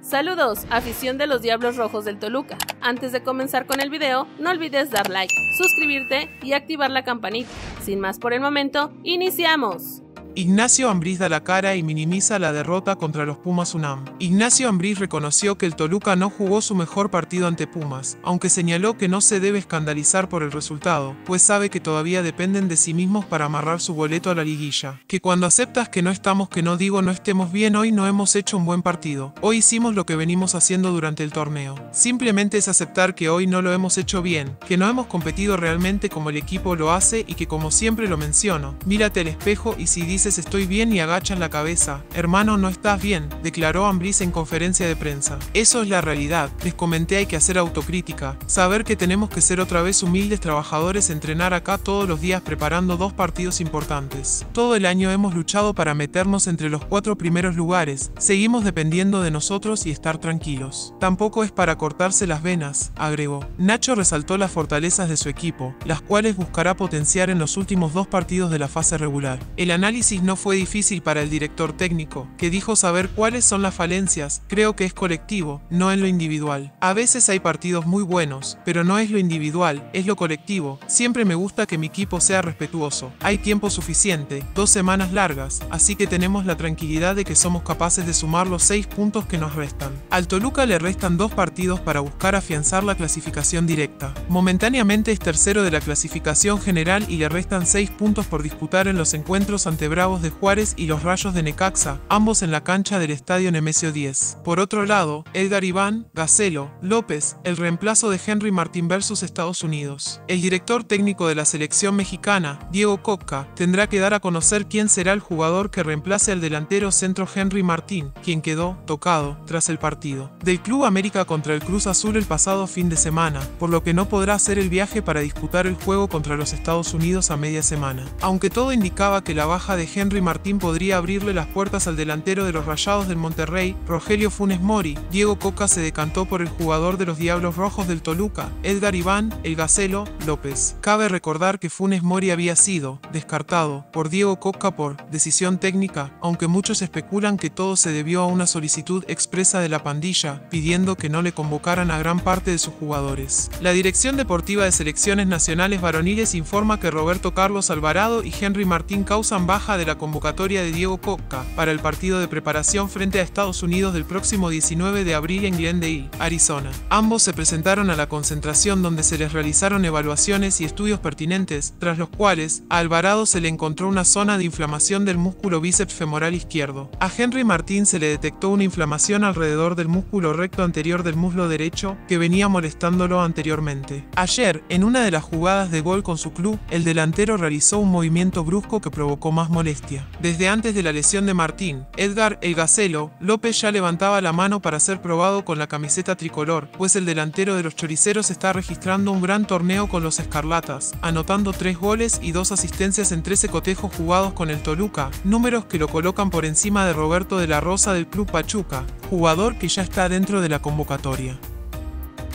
Saludos, afición de los Diablos Rojos del Toluca. Antes de comenzar con el video, no olvides dar like, suscribirte y activar la campanita. Sin más por el momento, ¡iniciamos! Ignacio Ambriz da la cara y minimiza la derrota contra los Pumas UNAM. Ignacio Ambriz reconoció que el Toluca no jugó su mejor partido ante Pumas, aunque señaló que no se debe escandalizar por el resultado, pues sabe que todavía dependen de sí mismos para amarrar su boleto a la liguilla. Que cuando aceptas que no estamos, que no digo no estemos bien, hoy no hemos hecho un buen partido. Hoy hicimos lo que venimos haciendo durante el torneo. Simplemente es aceptar que hoy no lo hemos hecho bien, que no hemos competido realmente como el equipo lo hace y que, como siempre lo menciono, mírate al espejo y si dices estoy bien y agachas la cabeza, hermano, no estás bien, declaró Ambriz en conferencia de prensa. Eso es la realidad. Les comenté, hay que hacer autocrítica, saber que tenemos que ser otra vez humildes trabajadores, entrenar acá todos los días preparando 2 partidos importantes. Todo el año hemos luchado para meternos entre los 4 primeros lugares, seguimos dependiendo de nosotros y estar tranquilos. Tampoco es para cortarse las venas, agregó. Nacho resaltó las fortalezas de su equipo, las cuales buscará potenciar en los últimos 2 partidos de la fase regular. El análisis no fue difícil para el director técnico, que dijo saber cuáles son las falencias. Creo que es colectivo, no en lo individual. A veces hay partidos muy buenos, pero no es lo individual, es lo colectivo. Siempre me gusta que mi equipo sea respetuoso. Hay tiempo suficiente, 2 semanas largas, así que tenemos la tranquilidad de que somos capaces de sumar los 6 puntos que nos restan. Al Toluca le restan 2 partidos para buscar afianzar la clasificación directa. Momentáneamente es tercero de la clasificación general y le restan 6 puntos por disputar en los encuentros ante Bravos de Juárez y los Rayos de Necaxa, ambos en la cancha del Estadio Nemesio 10. Por otro lado, Edgar Iván Gacelo López, el reemplazo de Henry Martín versus Estados Unidos. El director técnico de la selección mexicana, Diego Coca, tendrá que dar a conocer quién será el jugador que reemplace al delantero centro Henry Martín, quien quedó tocado tras el partido del Club América contra el Cruz Azul el pasado fin de semana, por lo que no podrá hacer el viaje para disputar el juego contra los Estados Unidos a media semana. Aunque todo indicaba que la baja de Henry Martín podría abrirle las puertas al delantero de los Rayados del Monterrey, Rogelio Funes Mori, Diego Coca se decantó por el jugador de los Diablos Rojos del Toluca, Edgar Iván el Gacelo López. Cabe recordar que Funes Mori había sido descartado por Diego Coca por decisión técnica, aunque muchos especulan que todo se debió a una solicitud expresa de la pandilla, pidiendo que no le convocaran a gran parte de sus jugadores. La Dirección Deportiva de Selecciones Nacionales Varoniles informa que Roberto Carlos Alvarado y Henry Martín causan baja de la convocatoria de Diego Coca para el partido de preparación frente a Estados Unidos del próximo 19 de abril en Glendale, Arizona. Ambos se presentaron a la concentración donde se les realizaron evaluaciones y estudios pertinentes, tras los cuales a Alvarado se le encontró una zona de inflamación del músculo bíceps femoral izquierdo. A Henry Martín se le detectó una inflamación alrededor del músculo recto anterior del muslo derecho que venía molestándolo anteriormente. Ayer, en una de las jugadas de gol con su club, el delantero realizó un movimiento brusco que provocó más molestia. Desde antes de la lesión de Martín, Edgar el Gacelo López ya levantaba la mano para ser probado con la camiseta tricolor, pues el delantero de los choriceros está registrando un gran torneo con los escarlatas, anotando 3 goles y 2 asistencias en 13 cotejos jugados con el Toluca, números que lo colocan por encima de Roberto de la Rosa del Club Pachuca, jugador que ya está dentro de la convocatoria.